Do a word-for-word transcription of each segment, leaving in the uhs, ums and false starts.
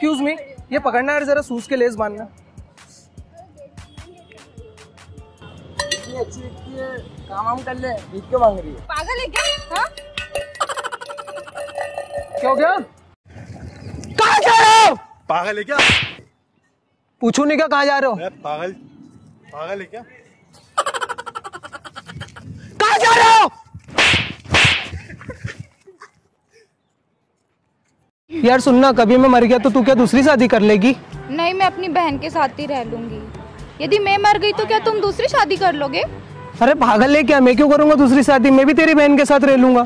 Excuse me, ये पकड़ना है जरा, सूज के लेस बांधना। इतनी अच्छी दिखती है, काम हम कर ले, भीख क्यों मांग रही है? पागल है क्या? हाँ? क्या हो गया? कहाँ जा रहे हो? पागल है क्या? पूछू नहीं क्या कहाँ जा रहे हो? पागल पागल है क्या? कहाँ जा रहे हो? यार सुनना, कभी मैं मर गया तो तू क्या दूसरी शादी कर लेगी? नहीं, मैं अपनी बहन के साथ ही रह लूंगी। यदि मैं मर गई तो क्या तुम दूसरी शादी कर लोगे? अरे पागल है क्या, मैं क्यों करूंगा दूसरी शादी? मैं भी तेरी बहन के साथ रह लूंगा।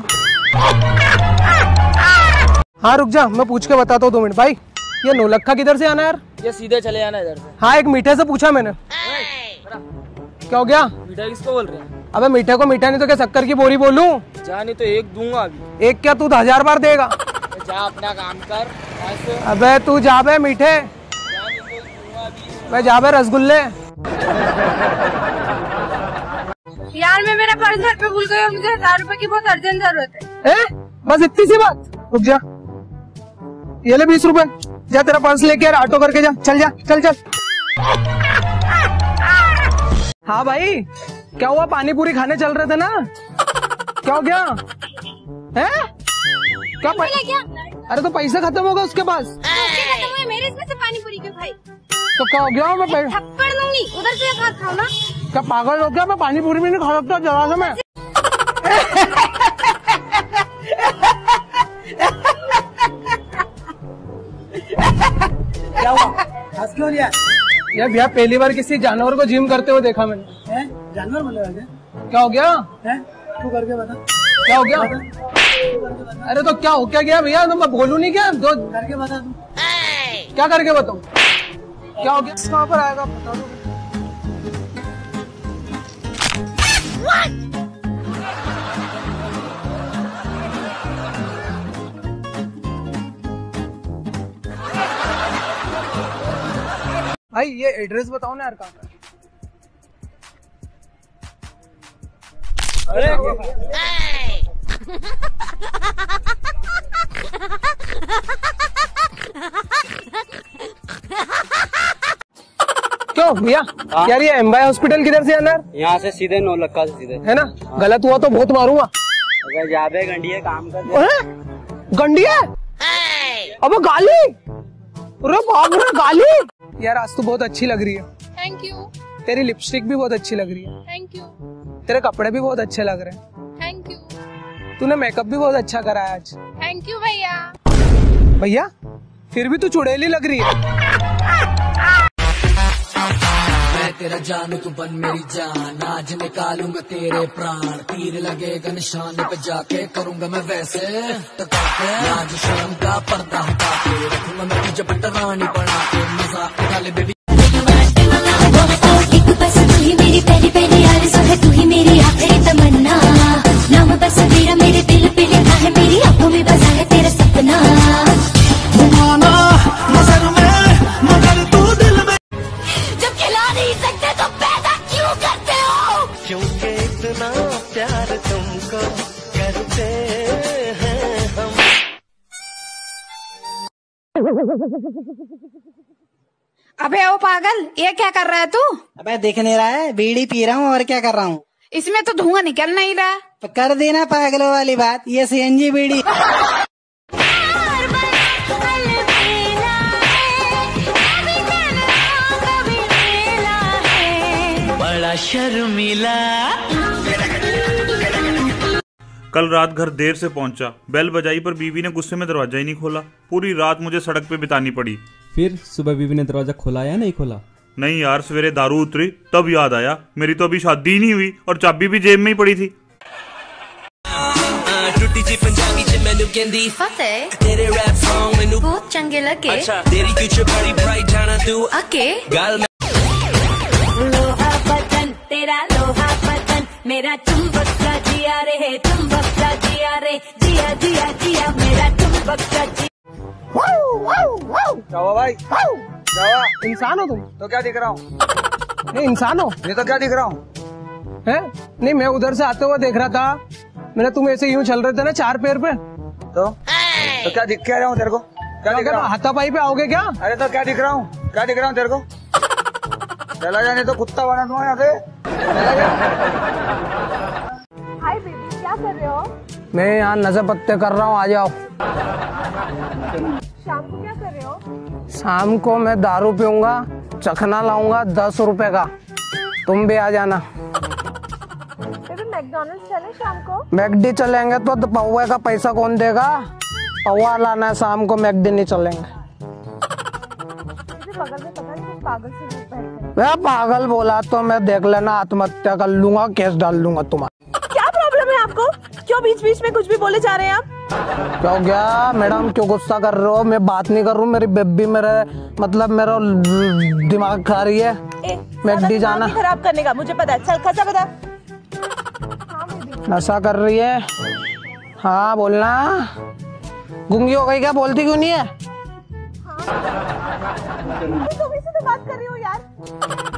हाँ रुक जा, मैं पूछ के बताता हूँ दो मिनट। भाई ये नौलखा किधर से आना यार? ये सीधे चले जाना इधर से। हाँ एक मीठे से पूछा मैंने। क्या हो गया? मीठा किसको बोल रहे हैं? अबे मीठे को मीठा नहीं तो क्या शक्कर की बोरी बोलूं? जा, नहीं तो एक दूंगा अभी। एक क्या, तू तो हजार बार देगा। जा अपना काम कर। ऐसे अबे तू जा बे मीठे, जा, नहीं तो दूंगा अभी। मैं जा बे रसगुल्ले। यार मैं मेरा पर्स घर पे भूल गई और मुझे हजार रुपए की बहुत अर्जेंट जरूरत है। ए? बस इतनी सी बात? रुक जा, ये ले बीस रुपए, जा तेरा पर्स लेके यार, ऑटो करके जा, चल जा, चल चल। हाँ भाई क्या हुआ, पानी पूरी खाने चल रहे थे ना? क्या हो गया है? क्या पै... क्या? अरे तो पैसे खत्म हो गए उसके पास। खत्म हुए मेरे, इसमें से पानी पूरी क्यों खाई? तो क्या हो गया? मैं पै... थप्पड़ दूंगी, उधर से हाथ खाओ ना। क्या पागल हो गया? मैं पानी पूरी भी नहीं खा सकता जरा से मैं। क्या हुआ? हंस क्यों लिया? यार भैया पहली बार किसी जानवर को जिम करते हुए देखा मैंने। है? जानवर बोले क्या? क्या हो गया? है? तू करके बता। क्या हो गया? अरे तो क्या हो क्या गया भैया? तो मैं बोलूं नहीं क्या? तो करके बता तू। क्या करके बताऊं? क्या हो गया? कहाँ पर आएगा बता दो। भाई ये एड्रेस बताओ ना यार, कहाँ का? अरे क्यों भैया? यार ये एम्बाई हॉस्पिटल किधर से आना? यहाँ से सीधे नौलखा से सीधे है ना? गलत हुआ तो बहुत मारूंगा। अगर जाबे गंडिया काम कर अरे गंडिया, अब गाली, अरे बाप रे गाली। यार आज तो बहुत अच्छी लग रही है। Thank you. तेरी लिपस्टिक भी बहुत अच्छी लग रही है। Thank you. तेरे कपड़े भी बहुत अच्छे लग रहे हैं। Thank you. तूने मेकअप भी बहुत अच्छा करा है आज। थैंक यू भैया। भैया फिर भी तू चुड़ैली लग रही है। मैं तेरा जानू तू बन मेरी जान, आज निकालूंगा तेरे प्राण, तीर लगेगा निशान पे जाके करूंगा मैं वैसे आज शर्म का पर्दा हटा के रखूंगा मैं तुझे पटरानी बना के, मजा उठा ले बेबी। एक बस तू ही मेरी पहली पहली आरज़ू है, तू ही मेरी आखिरी तमन्ना, नाम बस तेरा मेरे दिल पे लिखा है, मेरी आंखों में बसा है तेरा सपना। नजर में मगर तू दिल में, जब खिला नहीं सकते तो पैदा क्यों करते हो? क्योंकि इतना प्यार तुमको करते हैं हम। अबे ओ पागल, ये क्या कर रहा है तू? अबे दिख नहीं रहा है, बीड़ी पी रहा हूँ और क्या कर रहा हूँ। इसमें तो धुआं निकल नहीं रहा। तो कर देना पागलों वाली बात, ये सीएनजी बीड़ी। बड़ा शर्मिला। कल रात घर देर से पहुंचा, बेल बजाई पर बीवी ने गुस्से में दरवाजा ही नहीं खोला। पूरी रात मुझे सड़क पे बितानी पड़ी। फिर सुबह बीवी ने दरवाजा खोला या नहीं खोला? नहीं यार, सवेरे दारू उतरी तब याद आया मेरी तो अभी शादी ही नहीं हुई और चाबी भी जेब में ही पड़ी थी। टूटी जी पंजाबी च मैनू कहंदी फतेह तेरे रैप सॉन्ग मैनू बहुत चंगे लगे। अच्छा तेरी फ्यूचर बड़ी ब्राइट जाना तू ओके। गल लोहा बदन तेरा लोहा बदन, मेरा चुंबक सा जिया रे, चुंबक सा जिया रे, जिया जिया जिया मेरा चुंबक सा जिया। क्या हुआ भाई? क्या हुआ? इंसान हो तुम? तो क्या दिख रहा हूँ? नहीं इंसान हो? नहीं तो क्या दिख रहा हूँ? है? नहीं मैं उधर से आते हुए देख रहा था, मैंने तुम ऐसे यूं चल रहे थे ना चार पैर पे। तो तो क्या दिख क्या रहा हूँ तेरे को? क्या दिख रहा हूँ? हाथापाई पे आओगे क्या? अरे तो क्या दिख रहा हूँ? क्या दिख रहा हूँ तेरे को? चला जाने तो कुत्ता बना दूंगा यहाँ से। चला जा। हाय बेबी, क्या कर रहे हो? मैं यहाँ नजर पत्ते कर रहा हूँ, आ जाओ। शाम को क्या कर रहे हो? शाम को मैं दारू पीऊंगा, चखना लाऊंगा दस रुपए का, तुम भी आ जाना। बेबी मैकडॉनल्ड्स चले शाम को? मैकडी चलेंगे तो, तो पौवे का पैसा कौन देगा? पौवा लाना है शाम को, मैकडी नहीं चलेंगे। बगल में पता नहीं पागल से रूप पहन वह पागल बोला तो मैं देख लेना, आत्महत्या कर लूंगा, केस डाल लूंगा तुम्हारा। क्या प्रॉब्लम है आपको? क्यों बीच बीच में कुछ भी बोले जा रहे हैं आप? क्यों क्या मैडम, क्यों गुस्सा कर रहे हो? मैं बात नहीं कर रहा हूँ, मेरी बेबी मेरे मतलब मेरा दिमाग खा रही है। मैकडी जाना खराब करने का मुझे पता है, चल खसा बता। नशा कर रही है। हाँ बोलना। गुंगी हो गई क्या? बोलती क्यों नहीं है? तुम इसी से बात कर रही हो यार।